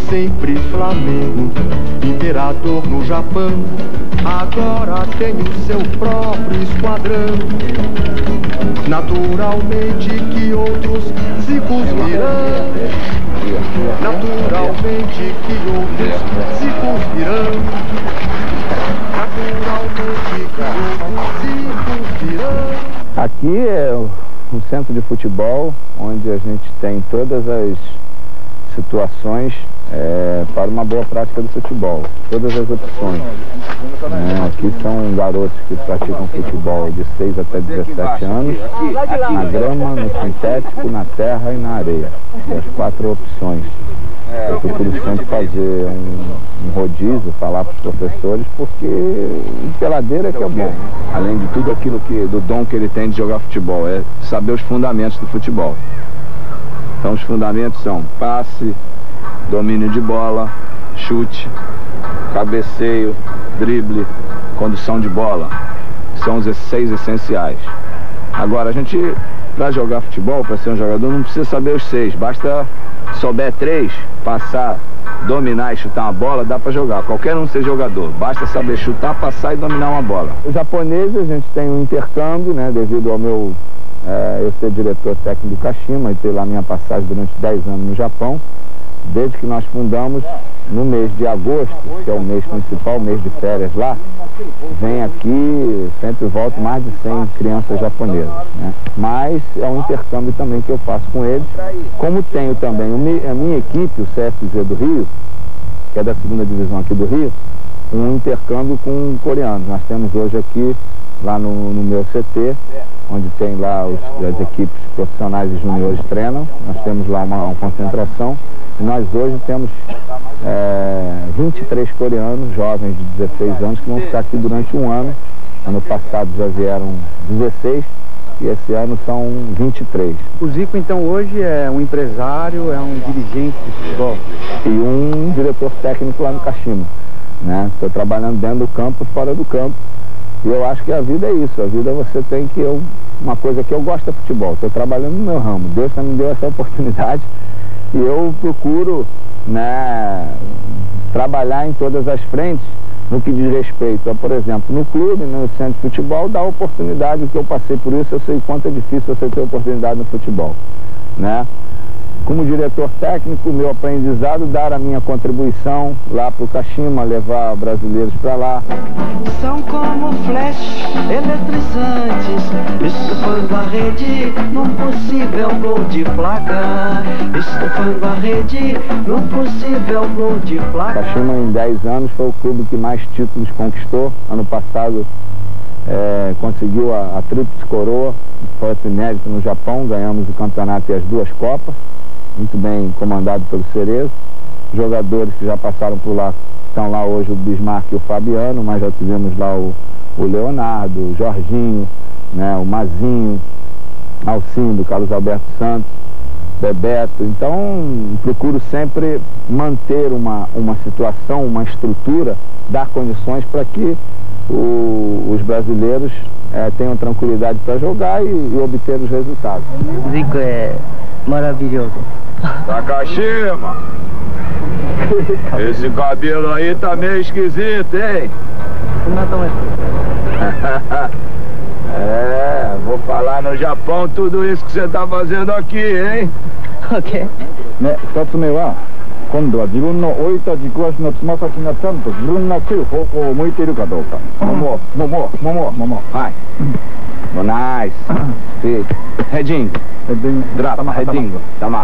sempre Flamengo, imperador no Japão, agora tem o seu próprio esquadrão. Naturalmente que outros Zicos virão, naturalmente que outros Zicos virão, naturalmente que outros Zicos virão. Aqui é um centro de futebol onde a gente tem todas as situações para uma boa prática do futebol, todas as opções. Aqui são garotos que praticam futebol de 6 até 17 anos, na grama, no sintético, na terra e na areia. As 4 opções. Eu procuro sempre fazer um rodízio, falar para os professores, porque peladeira é que é bom. Além de tudo aquilo do dom que ele tem de jogar futebol, é saber os fundamentos do futebol. Então os fundamentos são passe, domínio de bola, chute, cabeceio, drible, condução de bola. São os 6 essenciais. Agora, a gente, para jogar futebol, para ser um jogador, não precisa saber os 6. Basta souber 3, passar, dominar e chutar uma bola, dá para jogar. Qualquer um ser jogador. Basta saber chutar, passar e dominar uma bola. Os japoneses, a gente tem um intercâmbio, né, devido ao meu... eu ser diretor técnico do Kashima e ter lá minha passagem durante 10 anos no Japão. Desde que nós fundamos, no mês de agosto, que é o mês principal, o mês de férias lá, vem aqui, sempre volto mais de 100 crianças japonesas, né? Mas é um intercâmbio também que eu faço com eles. Como tenho também a minha equipe, o CSZ do Rio, que é da 2ª divisão aqui do Rio, um intercâmbio com coreanos. Nós temos hoje aqui, lá no meu CT, onde tem lá as equipes profissionais e juniores treinam. Nós temos lá uma concentração. E nós hoje temos 23 coreanos, jovens de 16 anos, que vão ficar aqui durante um ano. Ano passado já vieram 16 e esse ano são 23. O Zico, então, hoje é um empresário, é um dirigente de futebol? E um diretor técnico lá no Kashima, né? Estou trabalhando dentro do campo e fora do campo. E eu acho que a vida é isso. A vida você tem que... uma coisa que eu gosto é futebol. Estou trabalhando no meu ramo. Deus também me deu essa oportunidade. E eu procuro, né, trabalhar em todas as frentes no que diz respeito a, por exemplo, no clube, no centro de futebol, dar oportunidade, que eu passei por isso, eu sei o quanto é difícil você ter oportunidade no futebol, né? Como diretor técnico, meu aprendizado, dar a minha contribuição lá para o Kashima, levar brasileiros para lá. São como flash eletrizantes, estufando a rede num possível gol de placa. Estufando a rede num possível gol de placa. Kashima, em 10 anos, foi o clube que mais títulos conquistou. Ano passado conseguiu a tríplice coroa, foi inédito no Japão, ganhamos o campeonato e as 2 copas. Muito bem comandado pelo Cerezo. Jogadores que já passaram por lá, estão lá hoje o Bismarck e o Fabiano, mas já tivemos lá o Leonardo, o Jorginho, né, o Mazinho, Alcindo, Carlos Alberto Santos, Bebeto. Então, procuro sempre manter uma situação, uma estrutura, dar condições para que os brasileiros tenham tranquilidade para jogar e obter os resultados. Zico é maravilhoso. Takashima, esse cabelo aí tá meio esquisito, hein? Vou falar no Japão tudo isso que você tá fazendo aqui, hein? Ok. 2つ目は、今度は自分の置いた軸足のつま先がちゃんと自分が来る方向を向いているかどうか。 Vai. Nice. Heading. Drop. Heading. Tama.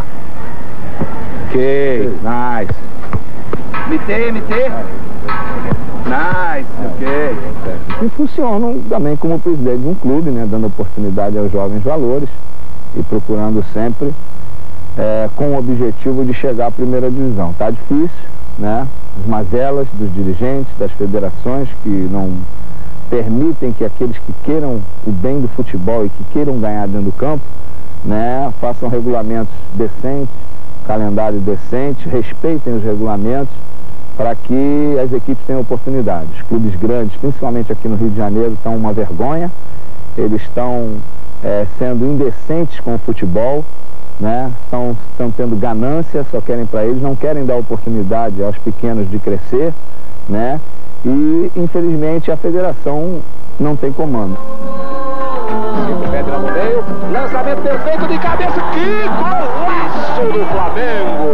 Ok. Nice. MT. Nice. Ok. E funcionam também como presidente de um clube, né, dando oportunidade aos jovens valores e procurando sempre com o objetivo de chegar à 1ª divisão. Tá difícil, né? As mazelas dos dirigentes, das federações que não permitem que aqueles que queiram o bem do futebol e que queiram ganhar dentro do campo, né, façam regulamentos decentes, calendário decente, respeitem os regulamentos para que as equipes tenham oportunidade. Os clubes grandes, principalmente aqui no Rio de Janeiro, estão uma vergonha. Eles estão sendo indecentes com o futebol, né? Estão tendo ganância, só querem para eles, não querem dar oportunidade aos pequenos de crescer, né? E infelizmente a federação não tem comando. Pedra no meio, lançamento perfeito de cabeça, que golaço do Flamengo!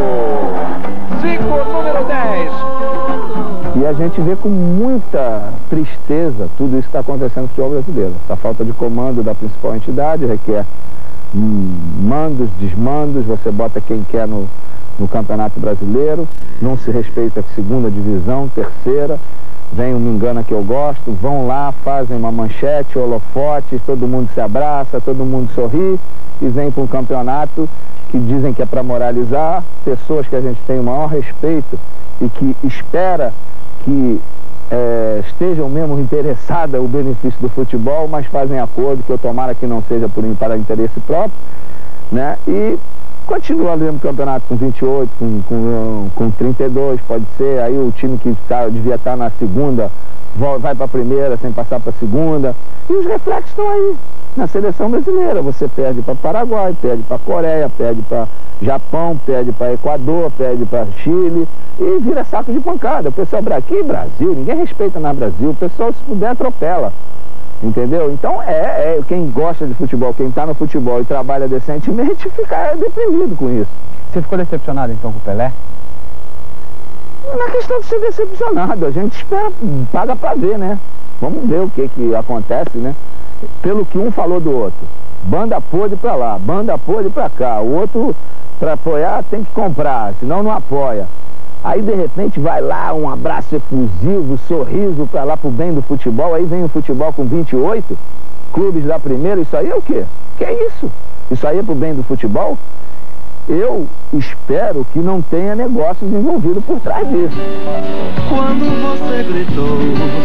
5, número 10. E a gente vê com muita tristeza tudo isso que está acontecendo no futebol brasileiro. Essa falta de comando da principal entidade requer mandos, desmandos, você bota quem quer no Campeonato Brasileiro, não se respeita a segunda divisão, terceira, vem um me engana que eu gosto, vão lá, fazem uma manchete, holofotes, todo mundo se abraça, todo mundo sorri e vem para um campeonato que dizem que é para moralizar, pessoas que a gente tem o maior respeito e que espera que estejam mesmo interessadas no benefício do futebol, mas fazem acordo, que eu tomara que não seja para interesse próprio, né? E continua ali no campeonato com 28, com 32, pode ser, aí o time que devia estar na segunda vai para a primeira sem passar para a segunda, e os reflexos estão aí na seleção brasileira. Você perde para Paraguai, perde para Coreia, perde para Japão, perde para Equador, perde para Chile e vira saco de pancada. O pessoal aqui, Brasil, ninguém respeita na Brasil, o pessoal se puder atropela, entendeu? Então quem gosta de futebol, quem está no futebol e trabalha decentemente, fica deprimido com isso. Você ficou decepcionado então com o Pelé? Não é questão de ser decepcionado, a gente espera, paga para ver, né? Vamos ver o que acontece, né? Pelo que um falou do outro, banda podre pra lá, banda podre pra cá, o outro pra apoiar tem que comprar, senão não apoia. Aí de repente vai lá, um abraço efusivo, sorriso pra lá pro bem do futebol, aí vem o futebol com 28 clubes da primeira, isso aí é o quê? Que é isso? Isso aí é pro bem do futebol? Eu espero que não tenha negócios envolvidos por trás disso. Quando você gritou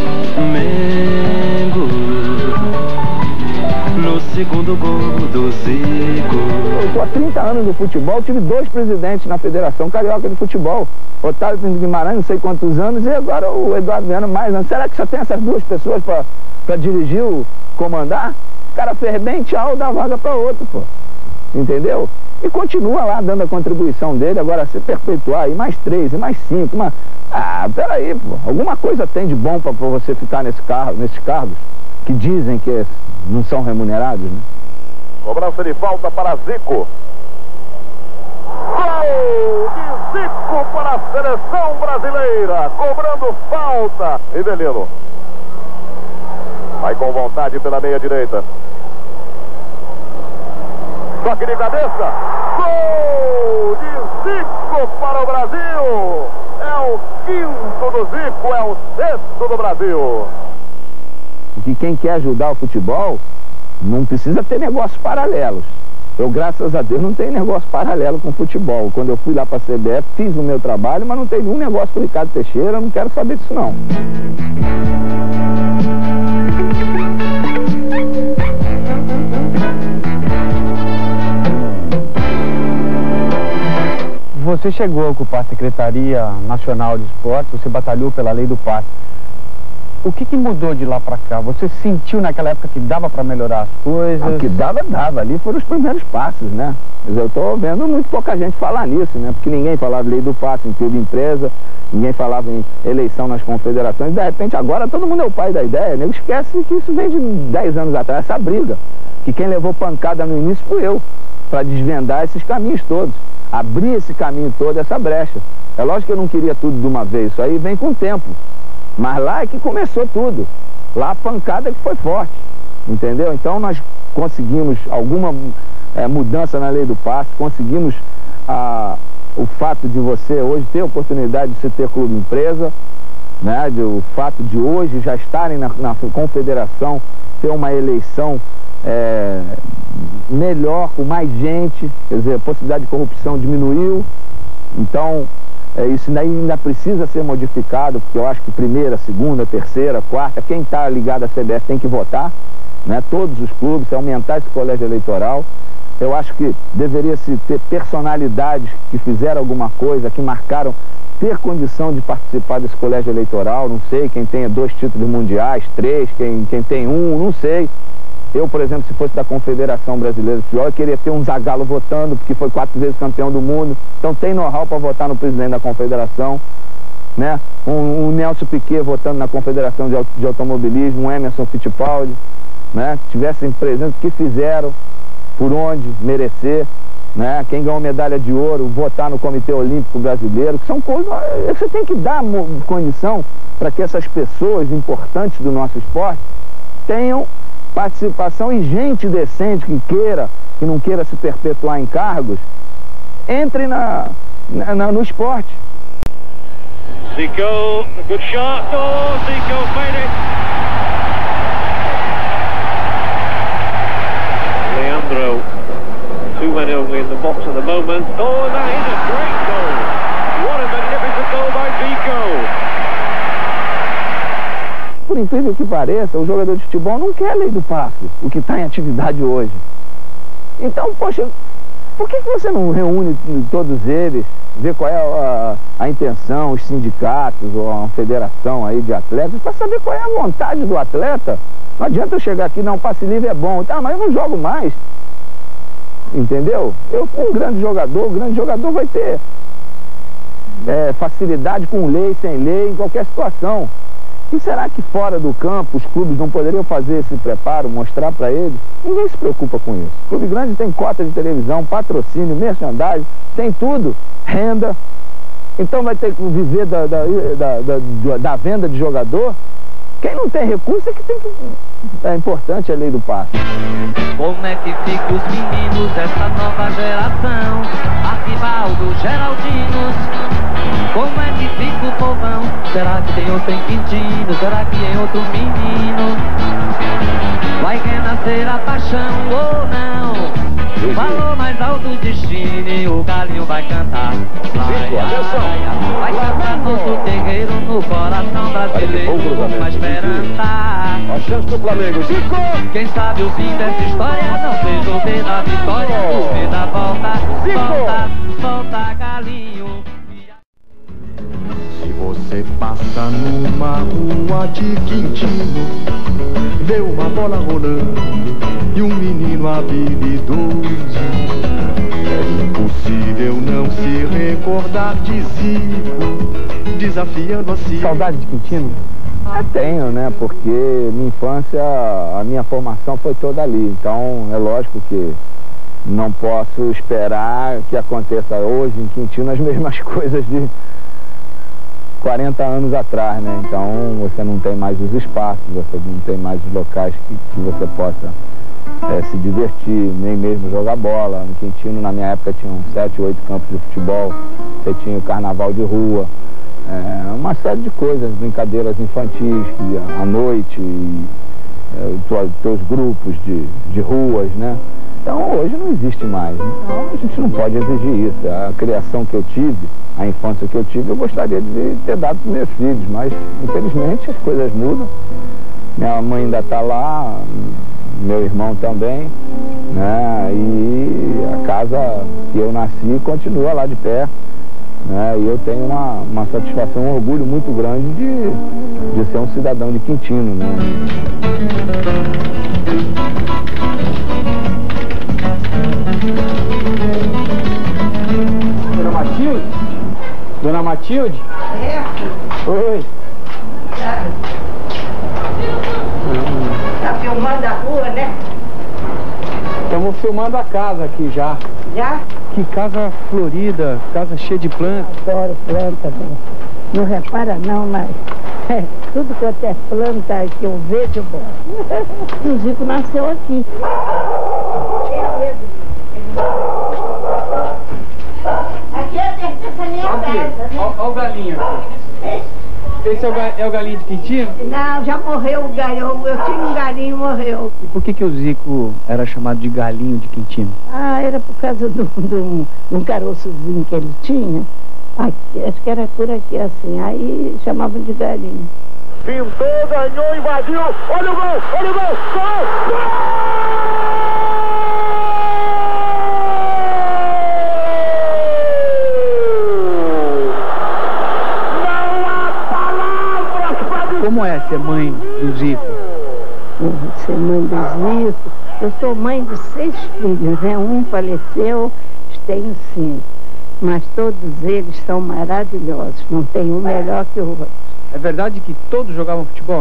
Mengo no segundo gol do Zico. Eu estou há 30 anos no futebol, tive 2 presidentes na Federação Carioca de Futebol. Otávio Guimarães, não sei quantos anos, e agora o Eduardo Viana, mais anos. Será que só tem essas 2 pessoas para dirigir, comandar? O cara fez bem, tchau, dá vaga para outro, pô. Entendeu? E continua lá dando a contribuição dele, agora se perpetuar aí mais 3, e mais 5, mas... Ah, peraí, pô, alguma coisa tem de bom para você ficar nesses cargos, que dizem que não são remunerados, né? Cobrança de falta para Zico. Gol de Zico para a seleção brasileira, cobrando falta. Rivelino vai com vontade pela meia direita. Toque de cabeça. Gol de Zico para o Brasil. É o 5º do Zico, é o 6º do Brasil. Porque quem quer ajudar o futebol não precisa ter negócios paralelos. Eu, graças a Deus, não tenho negócio paralelo com o futebol. Quando eu fui lá para a CBF, fiz o meu trabalho, mas não tem nenhum negócio com o Ricardo Teixeira, eu não quero saber disso não. Você chegou a ocupar a Secretaria Nacional de Esporte, você batalhou pela lei do passe. O que mudou de lá pra cá? Você sentiu naquela época que dava pra melhorar as coisas? O que dava. Ali foram os primeiros passos, né? Mas eu tô vendo muito pouca gente falar nisso, né? Porque ninguém falava de lei do passe em clube empresa, ninguém falava em eleição nas confederações. De repente agora todo mundo é o pai da ideia, né? Esquece que isso vem de 10 anos atrás, essa briga. Que quem levou pancada no início fui eu, pra desvendar esses caminhos todos. Abrir esse caminho todo, essa brecha. É lógico que eu não queria tudo de uma vez, isso aí vem com o tempo. Mas lá é que começou tudo. Lá a pancada que foi forte, entendeu? Então nós conseguimos alguma mudança na lei do passe, conseguimos o fato de você hoje ter a oportunidade de se ter clube empresa, né? O fato de hoje já estarem na confederação, ter uma eleição melhor, com mais gente, quer dizer, a possibilidade de corrupção diminuiu. Então isso ainda precisa ser modificado, porque eu acho que primeira, segunda, terceira, quarta, quem está ligado à CBF tem que votar, né? Todos os clubes, aumentar esse colégio eleitoral. Eu acho que deveria-se ter personalidades que fizeram alguma coisa, que marcaram ter condição de participar desse colégio eleitoral. Não sei, quem tenha 2 títulos mundiais, 3, quem tem 1, não sei. Eu, por exemplo, se fosse da Confederação Brasileira de Futebol, eu queria ter um Zagallo votando, porque foi 4 vezes campeão do mundo. Então tem know-how para votar no presidente da Confederação, né? Um Nelson Piquet votando na Confederação de Automobilismo, um Emerson Fittipaldi, né? Que tivessem presentes, que fizeram, por onde merecer, né? Quem ganhou medalha de ouro, votar no Comitê Olímpico Brasileiro, que são coisas... Você tem que dar condição para que essas pessoas importantes do nosso esporte tenham participação, e gente decente que não queira se perpetuar em cargos, entre no esporte. Zico, good shot. Oh, Zico made it. Leandro, 2 men only in the box at the moment. Oh, that is a great goal. What a magnificent goal by Zico. Por incrível que pareça, o jogador de futebol não quer a lei do passe, o que está em atividade hoje. Então, poxa, por que você não reúne todos eles, vê qual é a intenção, os sindicatos ou a federação aí de atletas, para saber qual é a vontade do atleta? Não adianta eu chegar aqui, não, passe livre é bom, tá, mas eu não jogo mais. Entendeu? O grande jogador vai ter facilidade com lei, sem lei, em qualquer situação. E será que fora do campo os clubes não poderiam fazer esse preparo, mostrar para eles? Ninguém se preocupa com isso. O clube grande tem cota de televisão, patrocínio, merchandising, tem tudo, renda. Então vai ter que viver da venda de jogador. Quem não tem recurso é que tem que... É importante a lei do passe. Como é que ficam os meninos dessa nova geração? Arquibaldo, Geraldinos. Como é que fica o povão? Será que tem outro em Quintino? Será que tem outro menino? Vai renascer a paixão ou não? Falou mais alto o destino e o galinho vai cantar. Vai cantar nosso terreiro no coração brasileiro com uma esperança. A chance do Flamengo, Zico! Quem sabe o fim dessa história não seja o ver da vitória, o ver da volta, volta galinho. Se você passa numa rua de Quintino, vê uma bola rolando e um menino habilidoso, é impossível não se recordar de Zico, desafiando a si. Saudade de Quintino? Tenho, né? Porque minha infância, a minha formação foi toda ali. Então é lógico que não posso esperar que aconteça hoje em Quintino as mesmas coisas de 40 anos atrás, né? Então você não tem mais os espaços, você não tem mais os locais que você possa se divertir, nem mesmo jogar bola. No Quintino, na minha época, tinham 7, 8 campos de futebol, você tinha o carnaval de rua, uma série de coisas, brincadeiras infantis à noite, teus grupos de ruas, né? Então hoje não existe mais. Então a gente não pode exigir isso. A criação que eu tive, a infância que eu tive, eu gostaria de ter dado para meus filhos, mas infelizmente as coisas mudam. Minha mãe ainda está lá, meu irmão também, né? E a casa que eu nasci continua lá de pé, né? E eu tenho uma satisfação, um orgulho muito grande de ser um cidadão de Quintino, né? Dona Matilde? Dona Matilde? Oi. Tá filmando a rua, né? Estamos filmando a casa aqui já. Já? Que casa florida, casa cheia de plantas. Adoro planta, não repara não, mas tudo quanto é planta que eu vejo, eu gosto. O Zico nasceu aqui. Aqui essa é minha casa, né? Olha o galinho aqui. Esse é o galinho de Quintino? Não, já morreu o galinho. Eu tinha um galinho e morreu. E por que o Zico era chamado de galinho de Quintino? Ah, era por causa de um caroçozinho que ele tinha. Aqui, acho que era por aqui assim. Aí chamavam de galinho. Pintou, ganhou, invadiu. Olha o gol, olha o gol. Gol! Como é ser mãe do Zico? ser mãe do Zico. Eu sou mãe de 6 filhos, né? Um faleceu, tenho 5. Mas todos eles são maravilhosos, não tem um melhor que o outro. É verdade que todos jogavam futebol?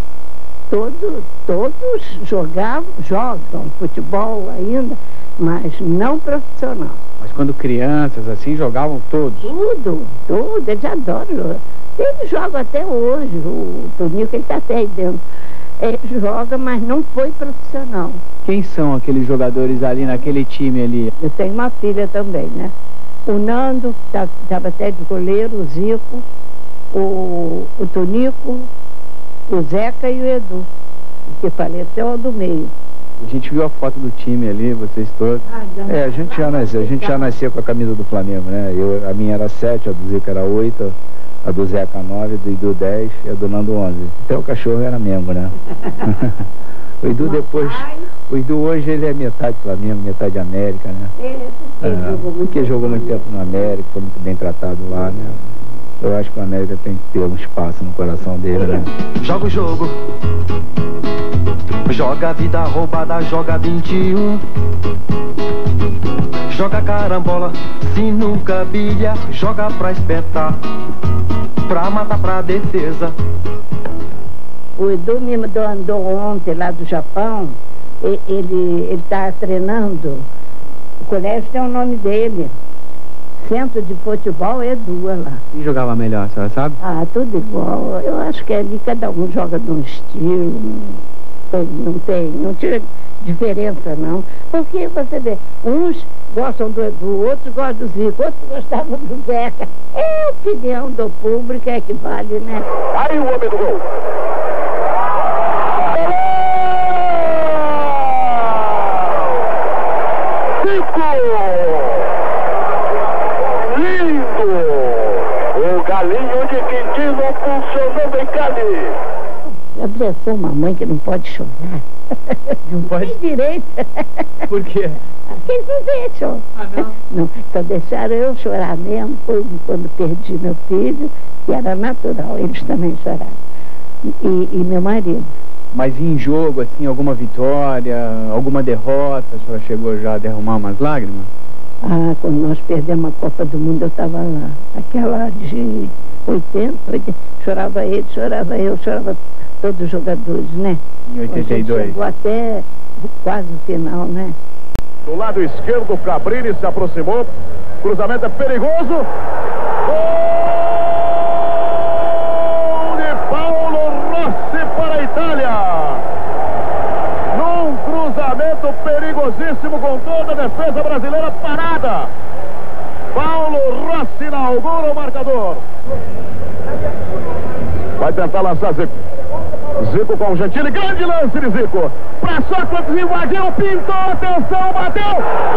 Todos jogam futebol ainda, mas não profissional. Mas quando crianças, assim, jogavam todos? Tudo, eles adoram. Eles jogam até hoje, o Tonico, ele está até aí dentro. Ele joga, mas não foi profissional. Quem são aqueles jogadores ali naquele time ali? Eu tenho uma filha também, né? O Nando, que estava até de goleiro, o Zico, o Tonico, o Zeca e o Edu, que faleceu do meio. A gente viu a foto do time ali, vocês todos. A gente já nascia com a camisa do Flamengo, né? A minha era 7, a do Zico era 8, a do Zeca 9, a do Edu 10 e a do Nando 11. Até o cachorro era membro, né? O Edu hoje ele é metade Flamengo, metade América, né? Porque jogou muito tempo no América, foi muito bem tratado lá, né? Eu acho que o América tem que ter um espaço no coração dele, né? Joga o jogo, joga a vida roubada, joga 21. Joga carambola, sinuca, bilha, joga pra espetar, pra matar, pra defesa. O Edu me mandou ontem lá do Japão, ele está treinando, o colégio tem o nome dele, Centro de Futebol Edu lá. Quem jogava melhor, a senhora sabe? Tudo igual, eu acho que ali cada um joga de um estilo, não tinha diferença não, porque você vê, uns gostam do Edu, outros gostam do Zico, outros gostavam do Zeca. É a opinião do público, é que vale, né? Aí o homem do gol. Galinho de Quintino funcionando em Cali. Eu sou uma mãe que não pode chorar. Não pode? Tem direito. Por quê? Eles não deixam. Não, então deixaram eu chorar mesmo. Foi quando perdi meu filho, que era natural, eles também choraram. E meu marido. Mas em jogo, assim, alguma vitória, alguma derrota, a senhora chegou já a derramar umas lágrimas? Quando nós perdemos a Copa do Mundo, eu estava lá. Aquela de 80, chorava ele, chorava eu, chorava todos os jogadores, né? Em 82. Chegou até quase o final, né? Do lado esquerdo, o Cabrini se aproximou. Cruzamento é perigoso. Gol de Paulo Rossi para a Itália. Num cruzamento perigosíssimo com toda a defesa brasileira parada. Paulo Rossi inaugura o marcador. Vai tentar lançar Zico. Zico com o Gentili, grande lance de Zico. Pra Sócrates, invadiu, pintou, atenção, bateu.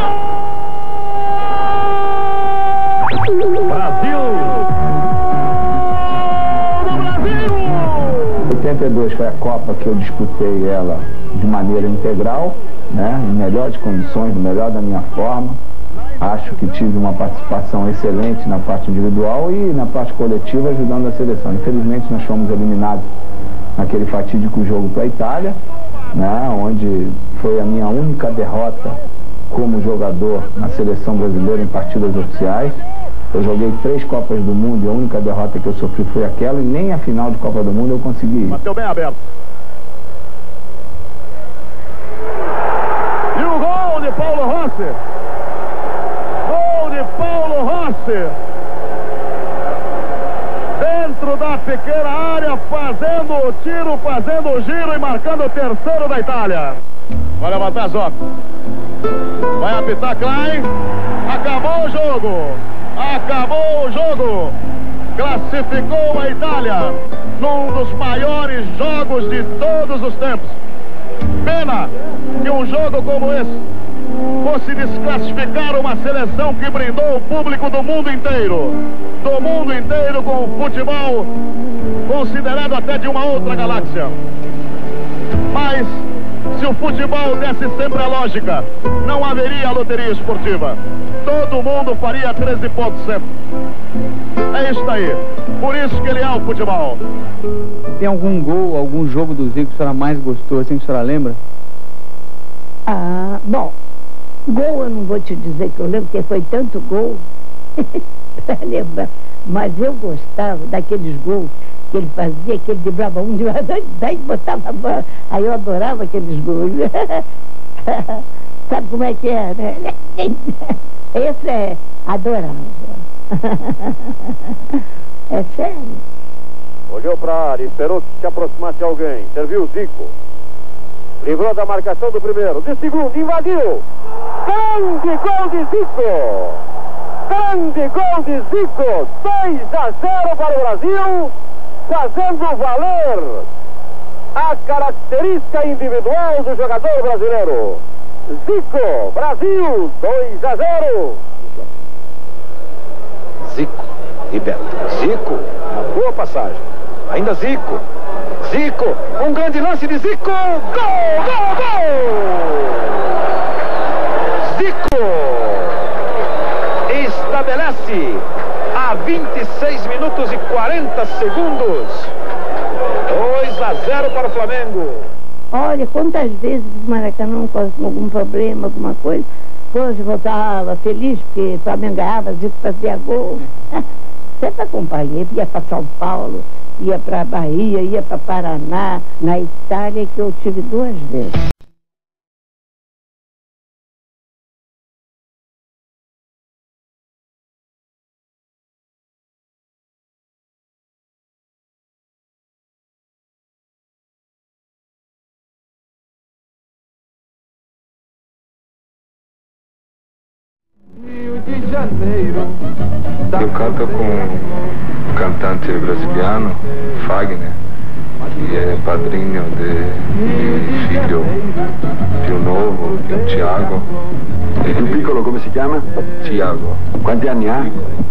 Gol! Brasil! Gol do Brasil! 82 foi a Copa que eu disputei ela de maneira integral, né, em melhores condições, no melhor da minha forma. Acho que tive uma participação excelente na parte individual e na parte coletiva, ajudando a seleção. Infelizmente nós fomos eliminados naquele fatídico jogo para a Itália, né, onde foi a minha única derrota como jogador na seleção brasileira em partidas oficiais. Eu joguei 3 Copas do Mundo e a única derrota que eu sofri foi aquela, e nem a final de Copa do Mundo eu consegui ir. Bateu bem aberto. E o gol de Paulo Rossi. Gol de Paulo Rossi. Dentro da pequena área, fazendo o tiro, fazendo o giro e marcando o terceiro da Itália. Vai levantar Zó. Vai apitar Klein. Acabou o jogo. Acabou o jogo. Classificou a Itália num dos maiores jogos de todos os tempos. Pena que um jogo como esse fosse desclassificar uma seleção que brindou o público do mundo inteiro com o futebol considerado até de uma outra galáxia. Mas se o futebol desse sempre a lógica, não haveria loteria esportiva. Todo mundo faria 13 pontos sempre. É isso aí. Por isso que ele é o futebol. Tem algum gol, algum jogo do Zico que a senhora mais gostou, assim, que a senhora lembra? Ah, bom, gol eu não vou te dizer que eu lembro, porque foi tanto gol para lembrar. Mas eu gostava daqueles gols que ele fazia, que ele driblava um de daí botava a bola. Aí eu adorava aqueles gols. Sabe como é que é, né? Esse é adorava. É sério. Olhou para a área, esperou que se aproximasse alguém. Serviu Zico. Livrou da marcação do primeiro. De segundo, invadiu. Grande gol de Zico. Grande gol de Zico. 2-0 para o Brasil. Fazendo valer a característica individual do jogador brasileiro. Zico, Brasil, 2-0. Zico, Ribeto. Zico, uma boa passagem. Ainda Zico. Zico, um grande lance de Zico. Gol, gol, gol! Zico estabelece a 26 minutos e 40 segundos. 2-0 para o Flamengo. Olha, quantas vezes o Maracanã com algum problema, alguma coisa, hoje voltava feliz porque o Flamengo ganhava, Zico fazia gol. Sempre acompanhei, ia para São Paulo, ia para Bahia, ia para Paraná, na Itália, que eu tive 2 vezes. Rio de Janeiro. Eu canto com um cantante brasiliano, Fagner, que é padrinho de filho novo, Tiago. Il piccolo come si chiama? Tiago. Quanti anni ha?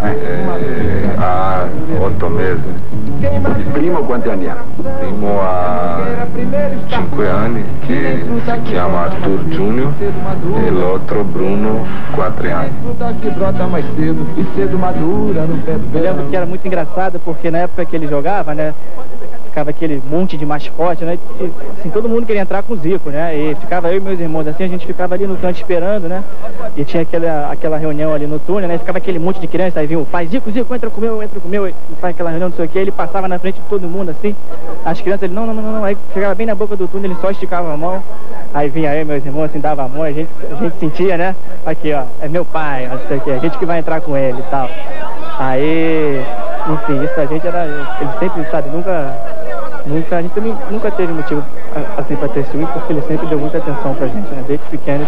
Há 8 meses. Il primo quanti anni ha? Primo há 5 anni, que se chama Arthur Júnior, e o outro Bruno, 4 anos. Que brota mais cedo e cedo madura no pé do Eu lembro que era muito engraçado, porque na época que ele jogava, né, ficava aquele monte de mascote, né, e, assim, todo mundo queria entrar com o Zico, né, e ficava eu e meus irmãos, assim, a gente ficava ali no canto esperando, né, e tinha aquela reunião ali no túnel, né, e ficava aquele monte de criança, aí vinha o pai, Zico, entra com o meu, e faz aquela reunião, não sei o que, ele passava na frente de todo mundo, assim, as crianças, ele, não, aí chegava bem na boca do túnel, ele só esticava a mão, aí vinha eu e meus irmãos, assim, dava a mão, a gente sentia, né, aqui, ó, é meu pai, não sei o que, a gente que vai entrar com ele e tal. Aí, enfim, isso a gente era, ele sempre, sabe, a gente também nunca teve motivo, assim, pra ter ciúme, porque ele sempre deu muita atenção pra gente, né, desde pequeno.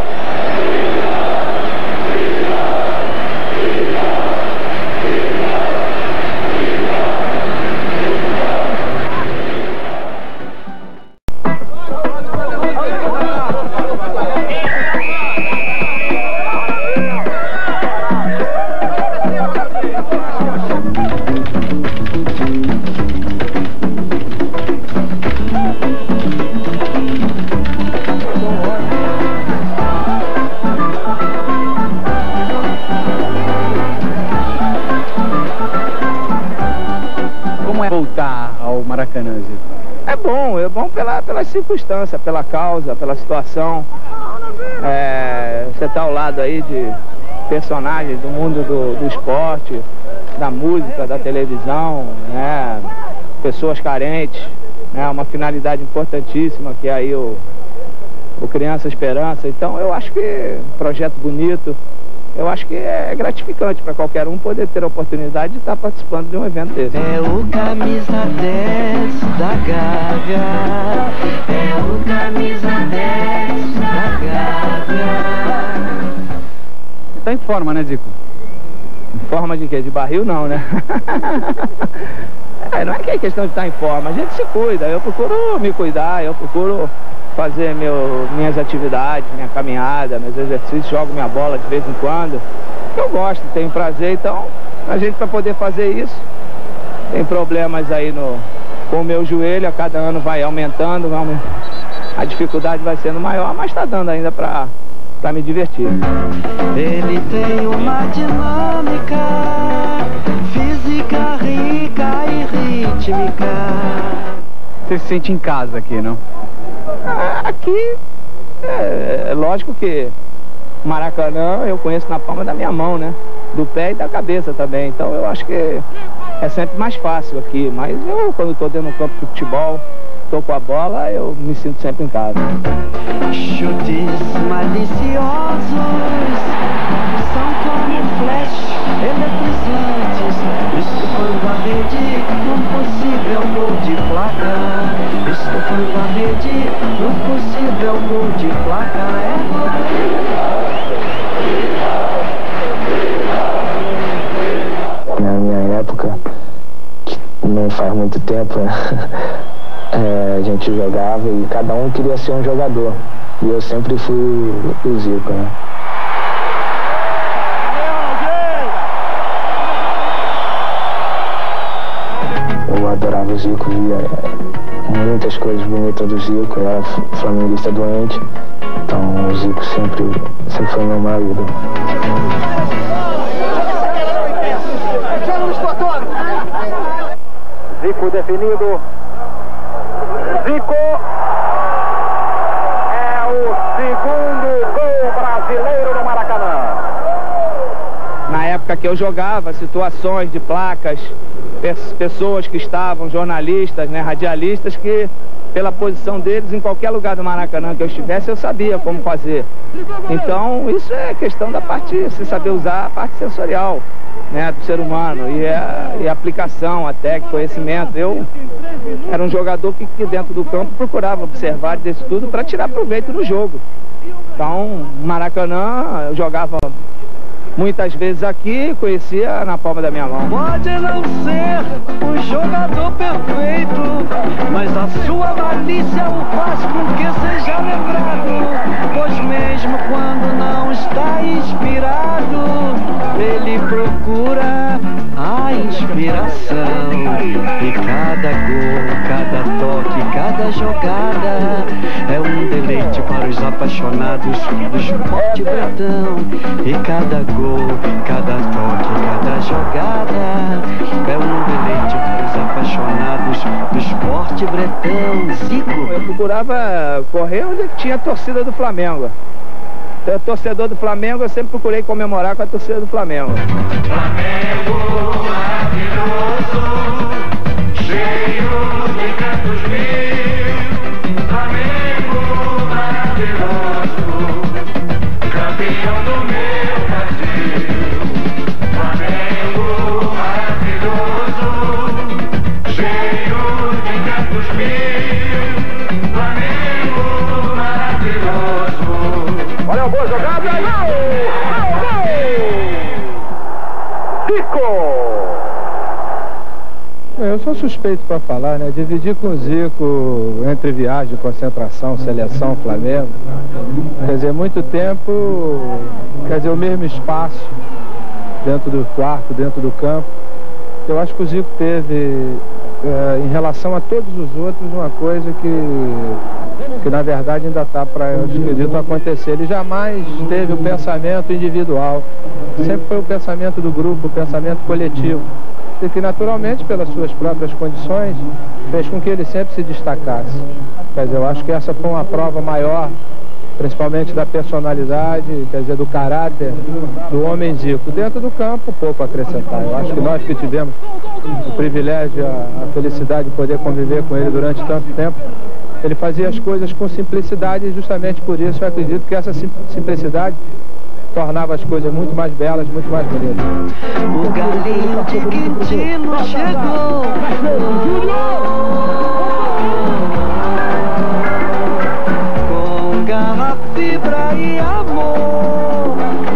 Voltar ao Maracanã, Zico? É bom pelas circunstâncias, pela causa, pela situação. Você está ao lado aí de personagens do mundo do esporte, da música, da televisão, né? Pessoas carentes, né? Uma finalidade importantíssima que é aí o Criança Esperança. Então eu acho que projeto bonito. Eu acho que é gratificante para qualquer um poder ter a oportunidade de estar participando de um evento desse. É o camisa 10 da Gávea, é o camisa 10 da Gávea. Você tá em forma, né, Zico? Em forma de quê? De barril não, né? Não é que é questão de estar em forma, a gente se cuida, eu procuro me cuidar, eu procuro fazer minhas atividades, minha caminhada, meus exercícios, jogo minha bola de vez em quando. Eu gosto, tenho prazer, então a gente para poder fazer isso, tem problemas aí com o meu joelho, a cada ano vai aumentando, a dificuldade vai sendo maior, mas está dando ainda para me divertir. Ele tem uma dinâmica física rica e rítmica. Você se sente em casa aqui, não? Aqui, é lógico que Maracanã eu conheço na palma da minha mão, né? Do pé e da cabeça também. Então eu acho que é sempre mais fácil aqui. Mas eu, quando estou dentro do campo de futebol, estou com a bola, eu me sinto sempre em casa. Chutes maliciosos são como flash eletrizantes, estufando a rede num possível gol de placa. Estufando a rede num possível gol de placa. Na minha época, não faz muito tempo, né? A gente jogava e cada um queria ser um jogador. E eu sempre fui o Zico, né? Eu adorava o Zico, via muitas coisas bonitas do Zico. Eu era flamenguista doente, então o Zico sempre foi meu maior ídolo. Zico definido. Zico é o segundo gol brasileiro no Maracanã. Na época que eu jogava, situações de placas, pessoas que estavam, jornalistas, né, radialistas, que pela posição deles, em qualquer lugar do Maracanã que eu estivesse, eu sabia como fazer. Então, isso é questão da parte, se saber usar a parte sensorial, né, do ser humano, e a aplicação, a técnica, conhecimento. Eu era um jogador que dentro do campo procurava observar desse tudo para tirar proveito do jogo. Então, Maracanã, eu jogava muitas vezes aqui, conhecia na palma da minha mão. Pode não ser um jogador perfeito, mas a sua malícia o faz com que seja lembrado. Pois mesmo quando não está inspirado, ele procura a inspiração. E cada gol, cada toque, cada jogada é um deleite para os apaixonados do esporte bretão. E cada gol, cada toque, cada jogada é um deleite para os apaixonados do esporte bretão. Zico. Eu procurava correr onde tinha a torcida do Flamengo. Então, torcedor do Flamengo, eu sempre procurei comemorar com a torcida do Flamengo. Flamengo maravilhoso, cheio de cantos mil. Flamengo maravilhoso, campeão do meu Brasil. Flamengo maravilhoso, cheio de cantos mil. Flamengo maravilhoso. Olha a boa jogada, gol! Zico! Eu sou suspeito para falar, né? Dividir com o Zico entre viagem, concentração, seleção, Flamengo. Quer dizer, muito tempo, quer dizer, o mesmo espaço dentro do quarto, dentro do campo. Eu acho que o Zico teve, em relação a todos os outros, uma coisa que na verdade ainda está para, eu acredito, acontecer. Ele jamais teve o pensamento individual, sempre foi o pensamento do grupo, o pensamento coletivo, e que naturalmente, pelas suas próprias condições, fez com que ele sempre se destacasse. Quer dizer, eu acho que essa foi uma prova maior, principalmente da personalidade, quer dizer, do caráter do homem Zico. Dentro do campo, pouco a acrescentar. Eu acho que nós que tivemos o privilégio, a felicidade de poder conviver com ele durante tanto tempo, ele fazia as coisas com simplicidade e justamente por isso eu acredito que essa simplicidade tornava as coisas muito mais belas, muito mais bonitas. O galinho de Quintino chegou, com garra, fibra e amor.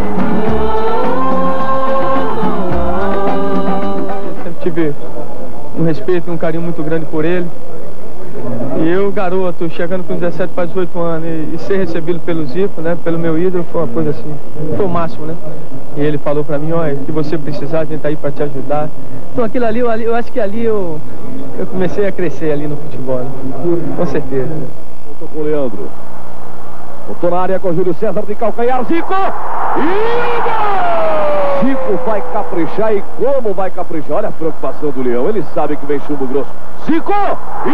Sempre tive um respeito e um carinho muito grande por ele. E eu, garoto, chegando com 17 para 18 anos e ser recebido pelo Zico, né, pelo meu ídolo, foi uma coisa assim, foi o máximo, né? E ele falou para mim, olha, que você precisar, a gente tá aí para te ajudar. Então aquilo ali, eu acho que ali eu comecei a crescer ali no futebol, né? Com certeza. Voltou com o Leandro. Voltou na área com o Júlio César de calcanhar, Zico! E o gol! Zico vai caprichar e como vai caprichar? Olha a preocupação do Leão, ele sabe que vem chumbo grosso. Zico! E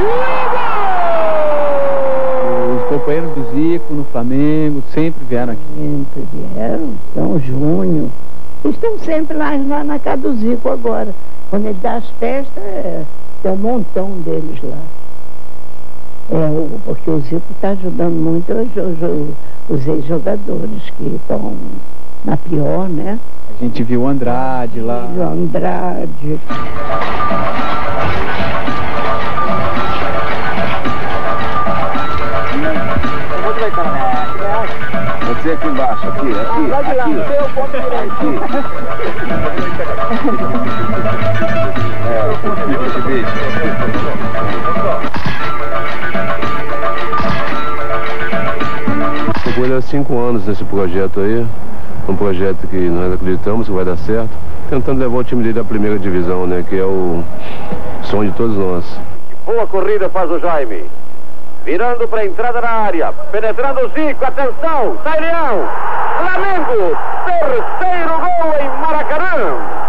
os companheiros do Zico no Flamengo sempre vieram aqui. Sempre vieram, São Júnior. Estão sempre lá na casa do Zico agora. Quando ele dá as festas, tem um montão deles lá. Porque o Zico está ajudando muito os ex-jogadores que estão na pior, né? A gente viu o Andrade lá. O Andrade. Pode ser aqui embaixo, aqui. Estou com ele há 5 anos nesse projeto aí, um projeto que nós acreditamos que vai dar certo, tentando levar o time dele à primeira divisão, né, que é o sonho de todos nós. Boa corrida faz o Jaime. Virando para a entrada na área, penetrando o Zico, atenção, sai Leão, Flamengo, terceiro gol em Maracanã.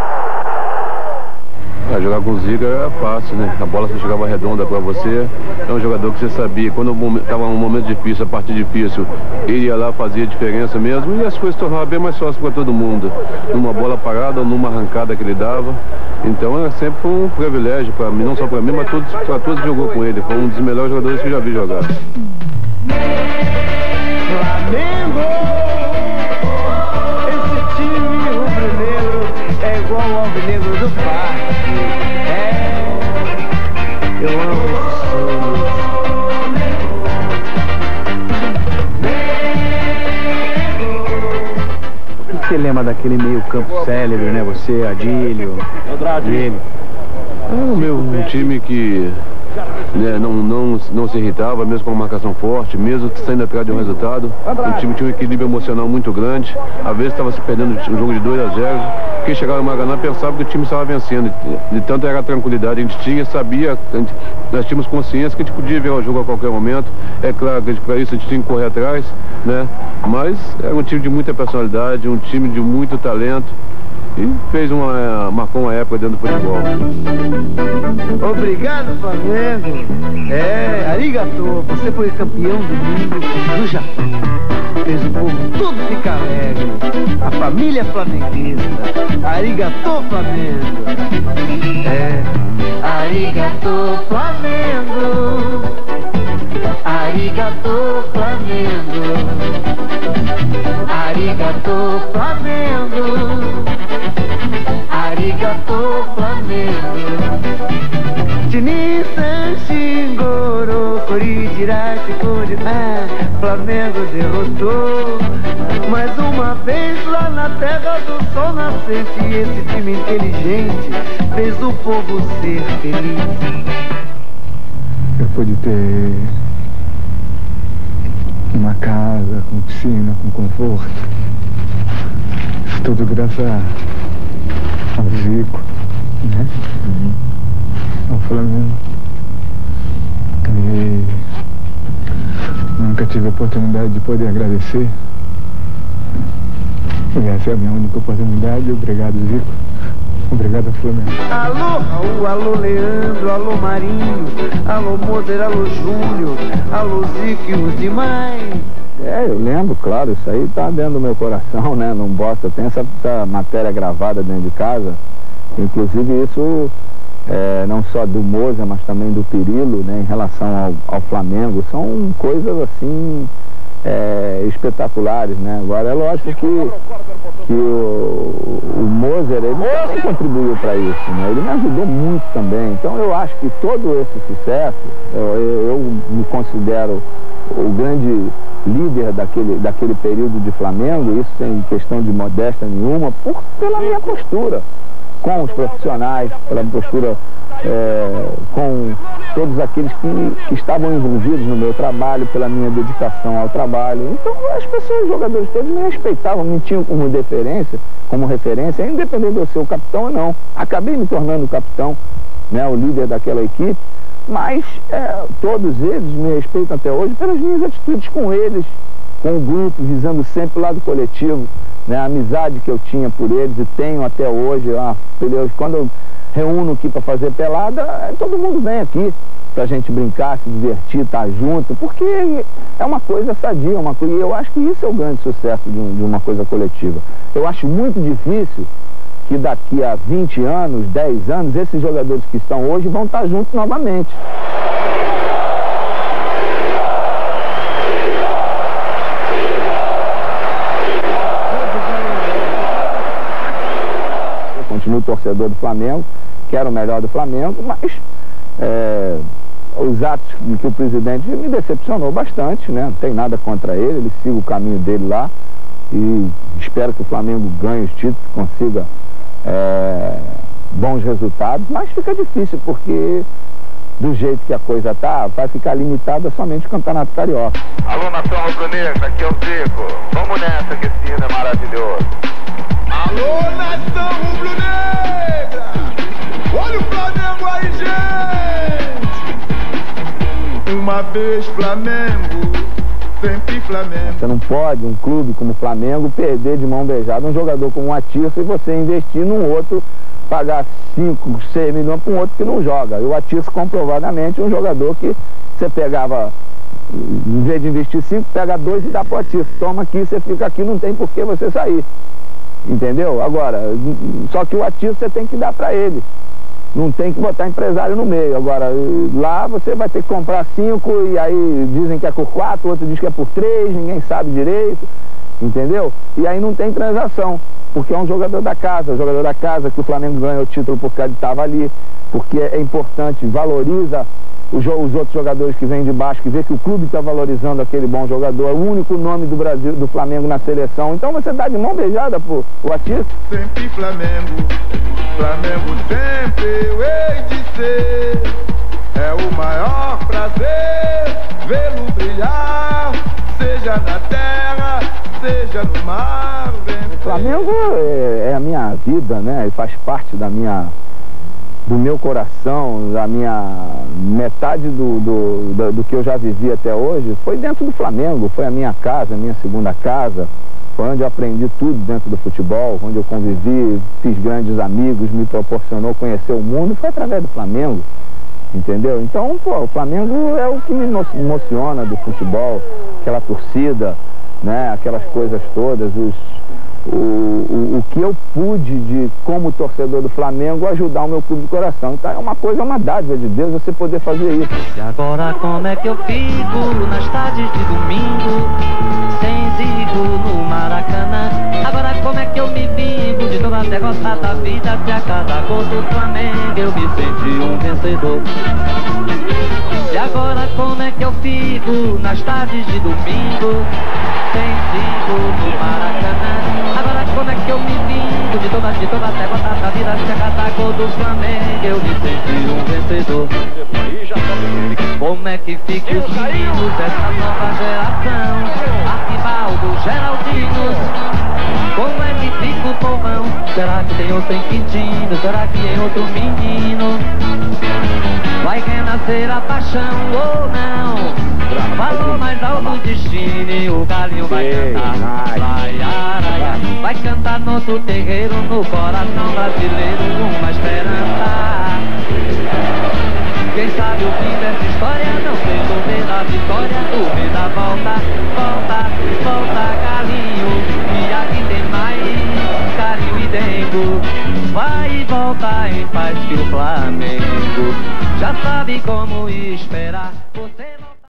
Jogar com o Zico era fácil, né? A bola só chegava redonda para você. É um jogador que você sabia, quando estava um momento difícil, a partida difícil, ele ia lá, fazia a diferença mesmo e as coisas se tornavam bem mais fáceis para todo mundo. Numa bola parada, numa arrancada que ele dava. Então era sempre um privilégio para mim, não só para mim, mas para todos que jogou com ele. Foi um dos melhores jogadores que eu já vi jogar. Flamengo, esse time rubro-negro é igual ao alvinegro do parque. Eu amo esse sonho. O que você lembra daquele meio campo célebre, né? Você, Adílio, ele. Um time que não se irritava, mesmo com uma marcação forte, mesmo saindo atrás de um resultado. O time tinha um equilíbrio emocional muito grande. Às vezes estava se perdendo um jogo de 2-0. Quem chegava no Maracanã pensava que o time estava vencendo. De tanto era a tranquilidade, a gente tinha, sabia, nós tínhamos consciência que a gente podia virar o jogo a qualquer momento. É claro que para isso a gente tinha que correr atrás, né? Mas era um time de muita personalidade, um time de muito talento. E marcou uma época dentro do futebol. Obrigado, Flamengo. Arigato. Você foi campeão do mundo do Japão. Fez o povo tudo ficar alegre. A família flamenguista. Arigato, Flamengo. Arigato, Flamengo. Arigato, Flamengo. Arigato, Flamengo. Arigato, Flamengo. Tinisan, Shingoro, Korijirashi, Flamengo derrotou mais uma vez lá na terra do sol nascente. E esse time inteligente fez o povo ser feliz. Eu pude ter uma casa com piscina, com conforto. Isso tudo graças ao Zico, né? Ao Flamengo. E nunca tive a oportunidade de poder agradecer. E essa é a minha única oportunidade. Obrigado, Zico. Obrigado, Flamengo. Alô, Raul, alô, Leandro, alô, Marinho, alô, Moser, alô, Júnior, alô, Zico e os demais. Eu lembro, claro, isso aí tá dentro do meu coração, né? Não bosta, tem essa matéria gravada dentro de casa. Inclusive isso, não só do Moza, mas também do Pirillo, né? Em relação ao Flamengo. São coisas assim, espetaculares, né? Agora é lógico que o Moser, ele também contribuiu para isso, né? Ele me ajudou muito também. Então eu acho que todo esse sucesso, eu me considero o grande líder daquele período de Flamengo. Isso sem questão de modéstia nenhuma, pela minha postura com os profissionais, pela postura com todos aqueles que estavam envolvidos no meu trabalho, pela minha dedicação ao trabalho. Então as pessoas, os jogadores todos me respeitavam, me tinham como referência, independente de eu ser o capitão ou não. Acabei me tornando o capitão, né, o líder daquela equipe, mas todos eles me respeitam até hoje pelas minhas atitudes com eles, com o grupo, visando sempre o lado coletivo, né? A amizade que eu tinha por eles e tenho até hoje. Quando eu reúno aqui para fazer pelada, todo mundo vem aqui pra gente brincar, se divertir, estar junto, porque é uma coisa sadia, e eu acho que isso é o grande sucesso de uma coisa coletiva. Eu acho muito difícil que daqui a 20 anos, 10 anos, esses jogadores que estão hoje vão estar juntos novamente. Eu continuo torcedor do Flamengo, quero o melhor do Flamengo, mas os atos que o presidente me decepcionou bastante, né? Não tem nada contra ele siga o caminho dele lá e espero que o Flamengo ganhe os títulos, consiga bons resultados, mas fica difícil porque do jeito que a coisa tá, vai ficar limitada somente o Campeonato Carioca. Alô, nação rubro-negra, aqui é o Zico. Vamos nessa que esse hino é maravilhoso. Alô, nação rubro-negra! Olha o Flamengo aí, gente! Uma vez Flamengo, sempre Flamengo. Você não pode, um clube como o Flamengo, perder de mão beijada um jogador como o Atirce e você investir num outro, pagar 5, 6 milhões para um outro que não joga. E o Atirce, comprovadamente, um jogador que você pegava, em vez de investir 5, pega 2 e dá para o Atirce. Toma aqui, você fica aqui, não tem por que você sair. Entendeu? Agora, só que o Atirce você tem que dar para ele. Não tem que botar empresário no meio. Agora, lá você vai ter que comprar 5 e aí dizem que é por 4, outro diz que é por 3, ninguém sabe direito, entendeu? E aí não tem transação, porque é um jogador da casa, que o Flamengo ganha o título porque ele estava ali, porque é importante, valoriza os outros jogadores que vêm de baixo, que vê que o clube está valorizando aquele bom jogador, é o único nome do Brasil, do Flamengo na seleção. Então você dá de mão beijada pro Atirce. Sempre Flamengo, Flamengo sempre eu hei de ser. É o maior prazer vê-lo brilhar, seja na terra, seja no mar. O Flamengo é a minha vida, né? Faz parte do meu coração, da minha metade do que eu já vivi até hoje, foi dentro do Flamengo, foi a minha casa, a minha segunda casa, foi onde eu aprendi tudo dentro do futebol, onde eu convivi, fiz grandes amigos, me proporcionou conhecer o mundo, foi através do Flamengo, entendeu? Então, o Flamengo é o que me emociona do futebol, aquela torcida, né, aquelas coisas todas, o que eu pude, como torcedor do Flamengo, ajudar o meu clube de coração. Então é uma dádiva de Deus você poder fazer isso. E agora como é que eu fico nas tardes de domingo, sem Zico no Maracanã? Agora como é que eu me vingo de toda a derrota da vida, se a cada gol do Flamengo eu me senti um vencedor? E agora como é que eu fico nas tardes de domingo, sem Zico no Maracanã? Agora como é que eu me vingo de toda a derrota da vida, se a cada gol do Flamengo eu me senti um vencedor? Como é que fica os meninos dessa nova geração, Arquibaldo, Geraldinos? Como é que fica o povão? Será que tem outro em Quintino? Será que tem outro menino? Vai renascer a paixão ou não? Falou mais alto o destino e o galinho vai cantar. Vai, araia, vai cantar nosso terreiro no coração brasileiro, uma esperança. Quem sabe o fim dessa história não fez o medo da vitória, o medo da volta, volta, volta, galinho. E aqui tem mais carinho e dengo. Vai e volta em paz que o Flamengo já sabe como esperar. Você não...